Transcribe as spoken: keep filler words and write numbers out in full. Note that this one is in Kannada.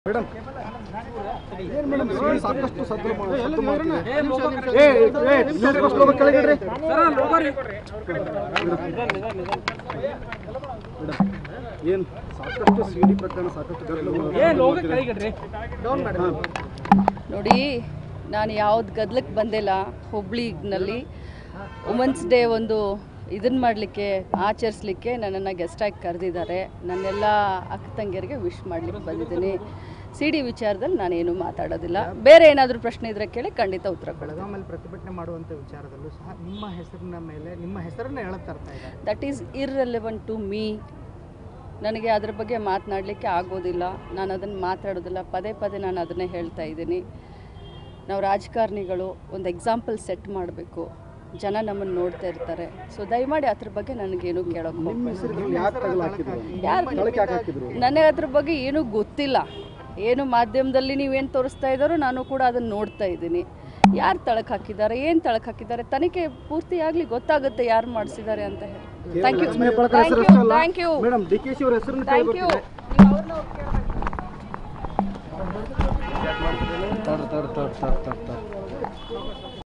ಮೇಡಮ್ ಏನು ಮೇಡಮ್ ಸಾಕಷ್ಟು ಸದ್ದು ಕೆಳಗಡೆ ಏನು ಸಾಕಷ್ಟು ಸಿಡಿ ಪ್ರಕರಣ ಸಾಕಷ್ಟು ನೋಡಿ, ನಾನು ಯಾವ್ದು ಗದ್ದಲಕ್ಕೆ ಬಂದಿಲ್ಲ. ಹುಬ್ಳಿನಲ್ಲಿ ವುಮೆನ್ಸ್ ಡೇ ಒಂದು ಇದನ್ನು ಮಾಡಲಿಕ್ಕೆ ಆಚರಿಸಲಿಕ್ಕೆ ನನ್ನನ್ನು ಗೆಸ್ಟಾಗಿ ಕರೆದಿದ್ದಾರೆ. ನನ್ನೆಲ್ಲ ಅಕ್ಕ ತಂಗಿಯರಿಗೆ ವಿಶ್ ಮಾಡಲಿಕ್ಕೆ ಬಂದಿದ್ದೀನಿ. ಸಿ ಡಿ ವಿಚಾರದಲ್ಲಿ ನಾನೇನು ಮಾತಾಡೋದಿಲ್ಲ. ಬೇರೆ ಏನಾದರೂ ಪ್ರಶ್ನೆ ಇದ್ದರೆ ಕೇಳಿ, ಖಂಡಿತ ಉತ್ತರ ಕೊಡೋದು. ಆಮೇಲೆ ಪ್ರತಿಭಟನೆ ಮಾಡುವಂಥ ವಿಚಾರದಲ್ಲೂ ಸಹ ನಿಮ್ಮ ಹೆಸರಿನ ಮೇಲೆ ನಿಮ್ಮ ಹೆಸರನ್ನ ಹೇಳುತ್ತಾ ಇದ್ದಾರೆ. That is irrelevant to me. ನನಗೆ ಅದ್ರ ಬಗ್ಗೆ ಮಾತನಾಡಲಿಕ್ಕೆ ಆಗೋದಿಲ್ಲ. ನಾನು ಅದನ್ನು ಮಾತಾಡೋದಿಲ್ಲ. ಪದೇ ಪದೇ ನಾನು ಅದನ್ನೇ ಹೇಳ್ತಾ ಇದ್ದೀನಿ. ನಾವು ರಾಜಕಾರಣಿಗಳು ಒಂದು ಎಕ್ಸಾಂಪಲ್ ಸೆಟ್ ಮಾಡಬೇಕು. ಜನ ನಮ್ಮನ್ನು ನೋಡ್ತಾ ಇರ್ತಾರೆ. ಸೊ ದಯಮಾಡಿ ಅದ್ರ ಬಗ್ಗೆ ನನಗೇನು ಕೇಳೋಕೆ ನನಗೆ ಅದ್ರ ಬಗ್ಗೆ ಏನೂ ಗೊತ್ತಿಲ್ಲ. ಏನು ಮಾಧ್ಯಮದಲ್ಲಿ ನೀವೇನು ತೋರಿಸ್ತಾ ಇದ್ದಾರೋ ನಾನು ಕೂಡ ಅದನ್ನು ನೋಡ್ತಾ ಇದ್ದೀನಿ. ಯಾರು ತಳಕ್ಕೆ ಹಾಕಿದ್ದಾರೆ, ಏನು ತಳಕ್ಕೆ ಹಾಕಿದ್ದಾರೆ, ತನಿಖೆ ಪೂರ್ತಿ ಆಗಲಿ, ಗೊತ್ತಾಗುತ್ತೆ ಯಾರು ಮಾಡಿಸಿದ್ದಾರೆ ಅಂತ ಹೇಳಿ. Thank you thank you thank you thank you